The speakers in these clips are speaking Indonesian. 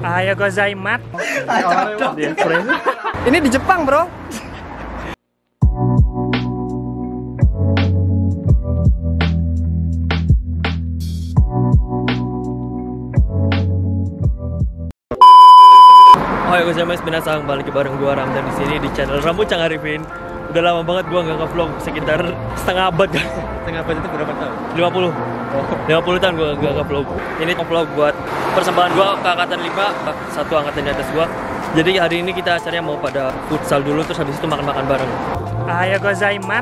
Ayo gozaimat. Ini di Jepang, bro. Hai guys, binasang balik bareng gua Ramdan di sini di channel Rambut Cang Arifin. Udah lama banget gua nggak nge-vlog, sekitar setengah abad kan. Setengah abad itu berapa tahun? 50. 50 tahun gua nggak nge-vlog. Ini vlog buat persembahan gua ke angkatan 5, satu angkatan di atas gua. Jadi hari ini kita acaranya mau pada futsal dulu, terus habis itu makan-makan bareng. Ayo gozaimat.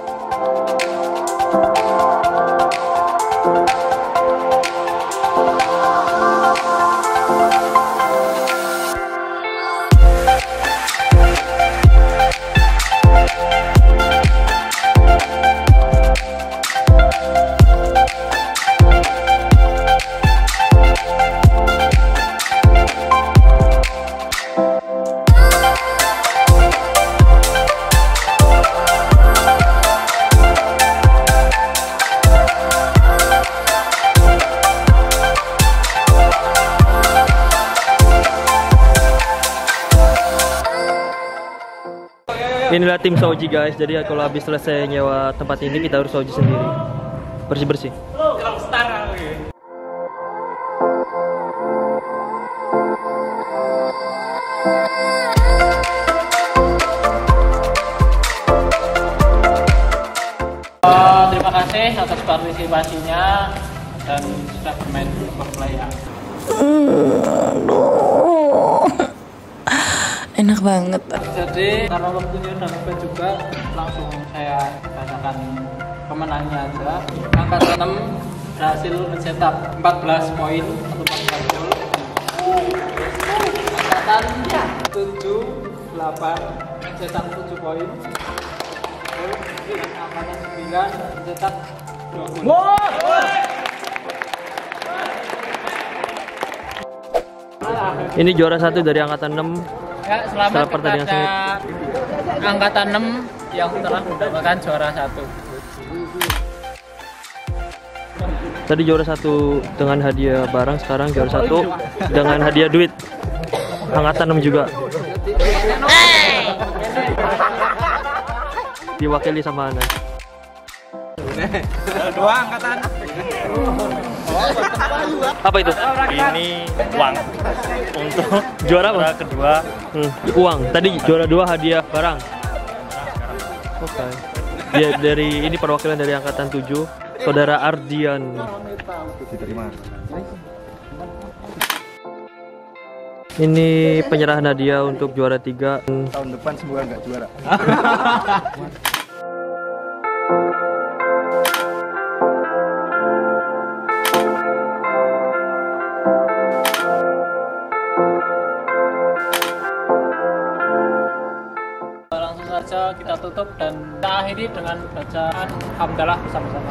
Inilah tim Soji guys, jadi kalau habis selesai nyewa tempat ini kita harus Soji sendiri. Bersih-bersih. Terima kasih atas partisipasinya dan sudah bermain Superplay ya. Enak banget. Jadi karena waktunya udah mepet juga, langsung saya bacakan pemenangnya aja. Angkatan 6 berhasil mencetak 14 poin atau 14 gol. Angkatan 7, 8 mencetak 7 poin. Angkatan 9 mencetak 2 gol. Ini juara satu dari angkatan 6. Ya, selamat kepada angkatan 6 yang telah mendapatkan juara 1. Tadi juara 1 dengan hadiah barang, sekarang juara 1 dengan hadiah duit. Angkatan 6 juga. Diwakili sama Ana. Dua angkatan. Apa itu? Ini uang untuk Juara apa? kedua. Uang. Tadi juara 2 hadiah barang. Oke. Dia dari ini perwakilan dari angkatan 7, Saudara Ardian. Diterima. Ini penyerahan hadiah untuk juara 3. Tahun depan semoga nggak juara. Langsung saja kita tutup dan kita akhiri dengan bacaan hamdalah bersama-sama.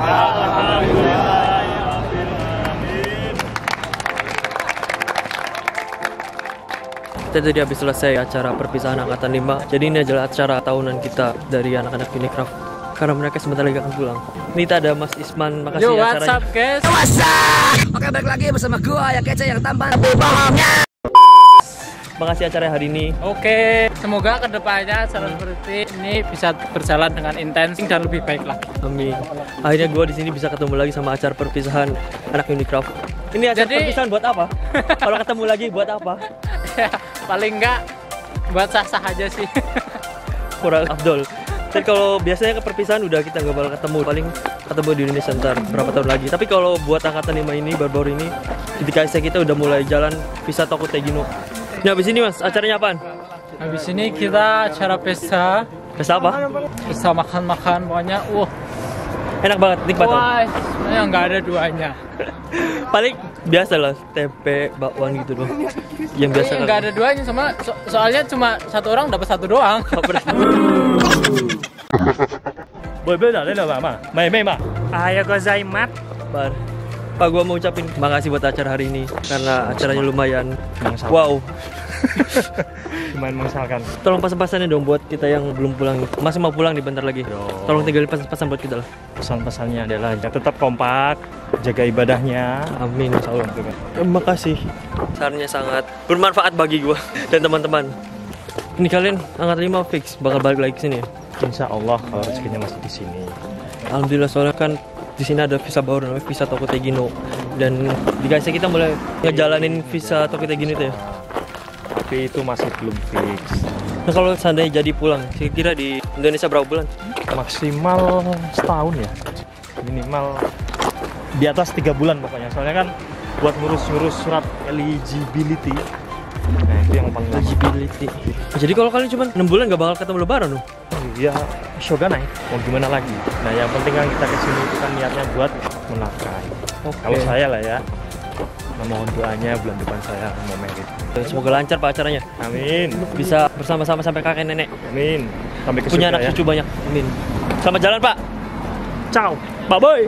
Kita tadi habis selesai acara perpisahan angkatan 5. Jadi ini adalah acara tahunan kita dari anak-anak Unicraft. Karena mereka sebentar lagi akan pulang. Ini kita ada Mas Isman, makasih Yo, ya what's acaranya. up guys? Oke, balik lagi bersama gua yang kece yang tampan bohongnya. Makasih acara hari ini. Oke, semoga kedepannya acara seperti ini bisa berjalan dengan intens dan lebih baik lagi. Amin. Akhirnya gue di sini bisa ketemu lagi sama acara perpisahan anak Unicraft. Ini acara Jadi- perpisahan buat apa? Kalau ketemu lagi buat apa? Ya, paling enggak buat sah-sah aja sih. Kurang Abdul. Dan kalau biasanya ke perpisahan udah kita nggak bakal ketemu, paling ketemu di Indonesia ntar berapa tahun lagi. Tapi kalau buat angkatan 5 ini baru-baru ini di KSC kita udah mulai jalan visa Toko Tegino. Nah habis ini Mas, acaranya apaan? Habis ini kita acara pesta, Pesta apa? pesta makan-makan pokoknya. Enak banget, nikmat. Wah, sebenarnya nggak ada duanya. Paling biasa lah, tempe, bakwan gitu loh. Yang biasa Ini nggak ada duanya, soalnya cuma satu orang dapat satu doang. Boleh beda lên là bà mà mày mày mà Ayo gozaimat. Bar. Pak, gua mau ucapin makasih buat acara hari ini karena acaranya lumayan wow. Lumayan mengesalkan. Tolong pesan-pesannya dong buat kita yang belum pulang. Masih mau pulang nih bentar lagi. Tolong tinggalin pesan-pesan buat kita lah. Pesan-pesannya adalah tetap kompak, jaga ibadahnya. Amin. Insyaallah. Terima kasih. Sarannya sangat bermanfaat bagi gua dan teman-teman. Ini kalian angkat 5 fix bakal balik lagi ke sini ya? Insya Allah kalau rezekinya masih di sini. Alhamdulillah, soalnya kan di sini ada visa baru namanya visa Tokotegino dan dikasih kita mulai ngejalanin visa Tokotegino itu ya. Tapi itu masih belum fix. Nah, kalau seandainya jadi pulang, kira-kira di Indonesia berapa bulan? Maksimal setahun ya. Minimal di atas 3 bulan pokoknya. Soalnya kan buat ngurus-ngurus surat eligibility. Nah, itu yang paling lama. Eligibility. Jadi kalau kalian cuma 6 bulan gak bakal ketemu lebaran loh. Ya, shogunai. Mau gimana lagi? Nah, yang penting kan kita kesini itu kan niatnya buat menafkahi. Kalau saya lah ya, mohon doanya bulan depan saya mau merit. Semoga lancar Pak acaranya. Amin. Bisa bersama-sama sampai kakek nenek. Amin. Sampai ke Punya surga anak ya. cucu banyak. Amin. Selamat jalan Pak. Ciao. Bye bye.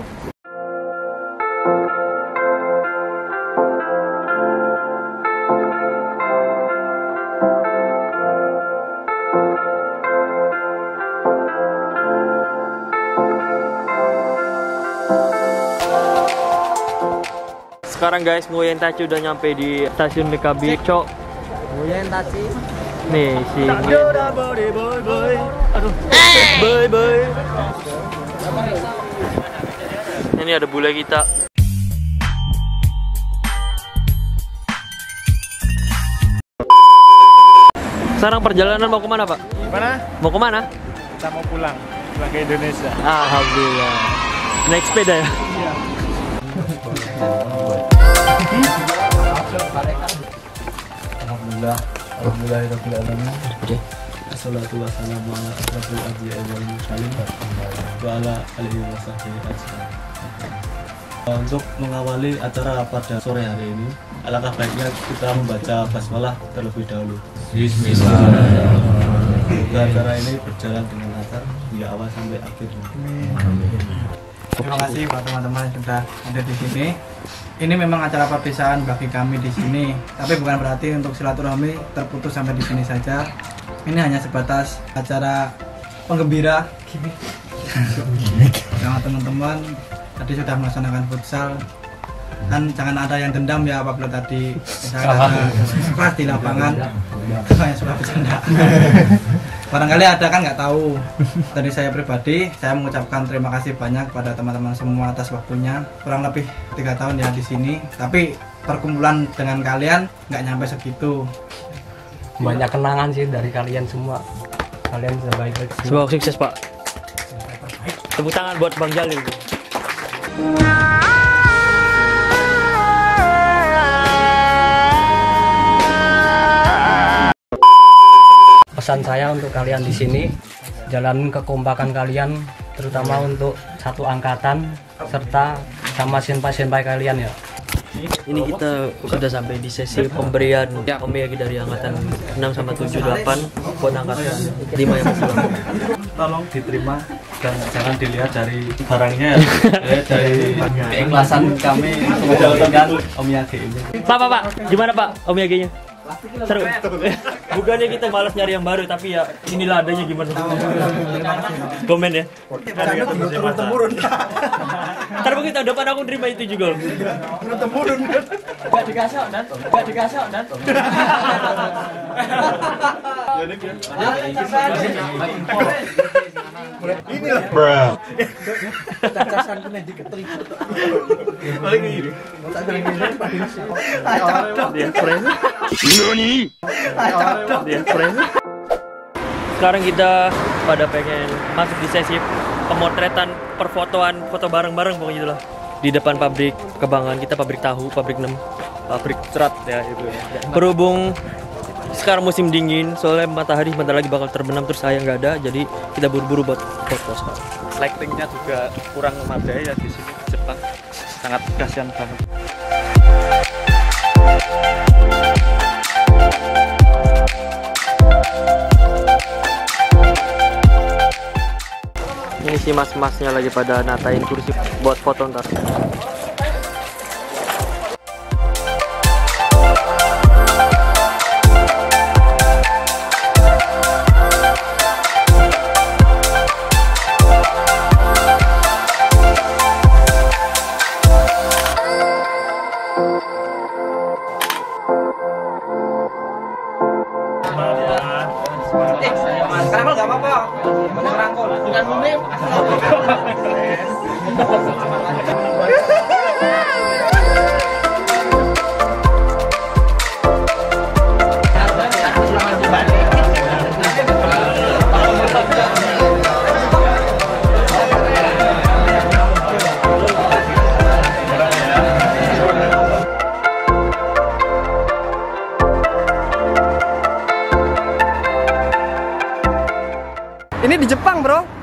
Sekarang guys, Nguyen Tachi udah nyampe di stasiun Mekabi. Cok. Nguyen Tachi. Nih si Nguyen. Aduh. Bye bye. Ini ada bule kita. Sekarang perjalanan mau kemana Pak? Gimana? Mau kemana? Kita mau pulang ke Indonesia. Alhamdulillah. Naik sepeda ya? Iya. Alhamdulillahirabbil alamin. Wassalatu wassalamu ala asyrofil anbiya'i wal mursalin wa ala alihi wasahbihi ajmain. Untuk mengawali acara pada sore hari ini, alangkah baiknya kita membaca basmalah terlebih dahulu. Bismillahirrahmanirrahim. Semoga acara ini berjalan dengan lancar hingga awal sampai akhir. Terima kasih buat teman-teman yang sudah ada di sini. Ini memang acara perpisahan bagi kami di sini, tapi bukan berarti untuk silaturahmi terputus sampai di sini saja. Ini hanya sebatas acara penggembira. Sama teman-teman tadi sudah melaksanakan futsal. Dan jangan ada yang dendam ya apabila tadi misalnya ada kelas di lapangan. Saya sudah bercanda. Barangkali ada kan nggak tahu. Dari saya pribadi, saya mengucapkan terima kasih banyak pada teman-teman semua atas waktunya. Kurang lebih 3 tahun ya di sini. Tapi perkumpulan dengan kalian nggak nyampe segitu. Banyak kenangan sih dari kalian semua. Kalian sudah baik-baik. Semoga sukses Pak. Tepuk tangan buat Bang Jalil. Pesan saya untuk kalian di sini, jalanin kekompakan kalian, terutama untuk satu angkatan serta sama senpai-senpai kalian ya. Ini kita sudah sampai di sesi pemberian omiyagi dari angkatan 6 sama 7 8 buat angkatan 5 yang masih belum. Tolong diterima dan jangan dilihat dari barangnya ya, dari keikhlasan kami menjalankan omiyage ini. Pak, gimana Pak omiyaginya? Seru. Bukannya kita malas nyari yang baru, tapi ya inilah adanya gimana. Komen ya. Turun-temurun. Ntar mungkin tahun depan aku nerima itu juga. Turun-temurun. Gak dikasih dan gak dikasih dan. Inilah. Cacasan kena diketri. Paling ini. Dia friend. Dia friend. Sekarang kita pada pengen masuk di sesi pemotretan, perfotoan, foto bareng-bareng pokoknya itulah. Di depan pabrik Kebanggaan, kita pabrik tahu, pabrik 6, pabrik cerat ya itu. Berhubung sekarang musim dingin, soalnya matahari bentar lagi bakal terbenam terus saya nggak ada, jadi kita buru-buru buat foto sekarang. Lightingnya juga kurang memadai ya di sini di Jepang. Sangat kasihan banget. Ini si mas-masnya lagi pada natain kursi buat foto ntar. Ini di Jepang, bro.